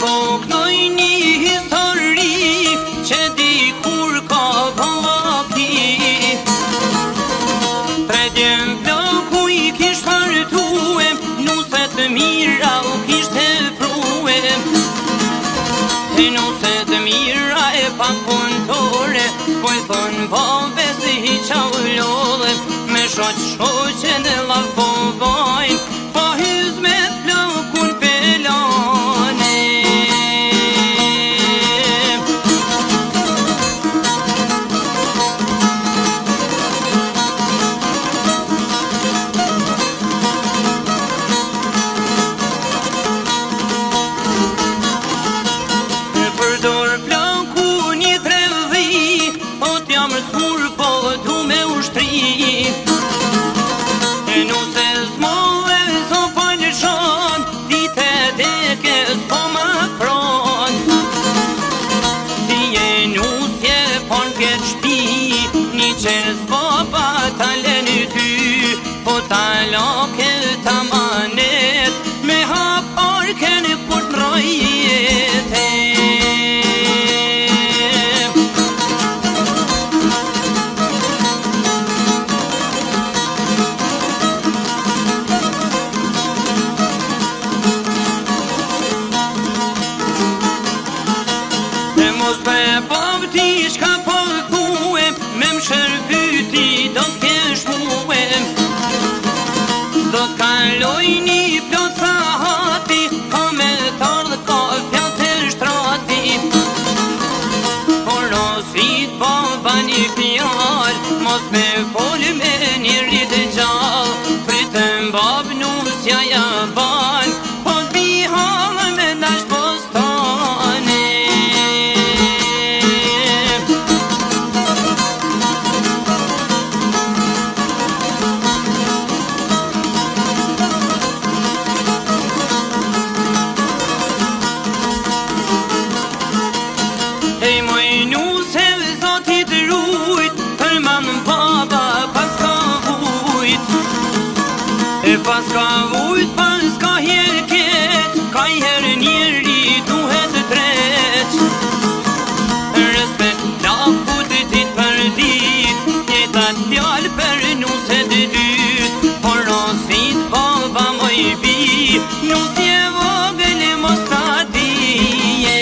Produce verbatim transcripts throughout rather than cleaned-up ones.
po knoj një histori që dikur ka vaki. Tre djem plaku i kish fartue, nuset mira u kishte prue. E nuset mira e pak punëtore, po i thon babe se hi qa u lodhe. Me shoq shoqe në lav po bajn, po hyz me plakun pelane. E përdor plakun një tre dhi, po t'jam smur po du me ushtri. E nuse s'mo e s'o falë shon, dite deke s'po më fron. Ti e nusje pon këtë shpi, një qenë s'po pa talen ty, po talake ta manet, me hap orken kur t'nrojete. Mos me bab ti shka po thue, me më shërbyti do t'kesh muë. Do t'kaloj një plot sa hati, ka me tardh ka fjat e shtrati. Por nosit baba një fjall, mos me fol me një rritë gjall. Pritëm bab nusja ja ban, po t'bihallë me nash postane. E pas ka vujt, pas ka her keq, ka i her njeri duhet treq. Respekt plakut dit për dit, jetat fjall për nuset dyt. Por nosit baba moj bi, nusje vogël mos ta dije.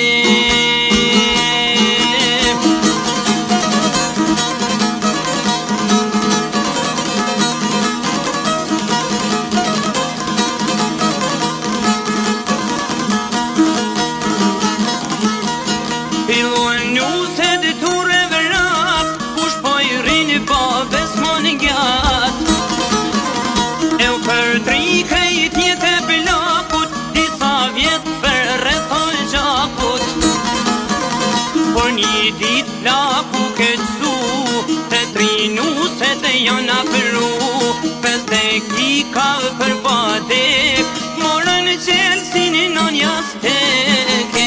Fillon nuset ture vërap, kush po i rinë babes mon gjat. E u për tri krejt jet e plakut, disa vjet për rethol gjakut. Por një dit plaku këtsu, te tri nuset e janë afru. Pes dekika për badek, morën qelsin në një steke.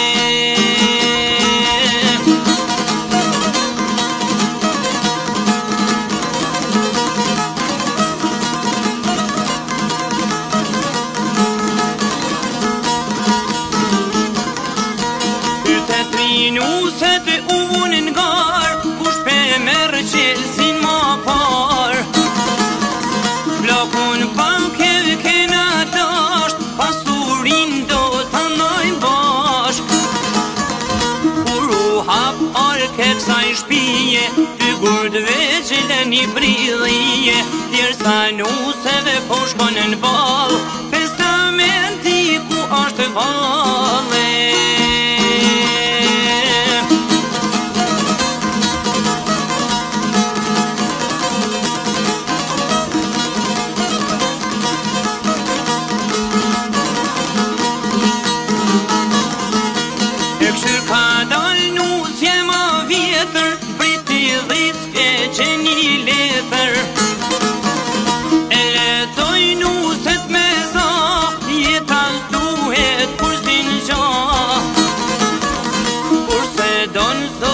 Nuset unë ngar, kush pe merë qelsin ma par. Plakun pak e kena dasht, pasurin do të ndojnë bashk. Kur u hap arke kësaj shpije, ty gurdve qile një bridhije. Djersa nuseve po shkonë në bal, pestamenti ku ashtë valle. Ka dal nusje ma vjetër, briti dhiske që një letër. E letoj nuset me za, jetas duhet kur s'din gja. Kur se don zot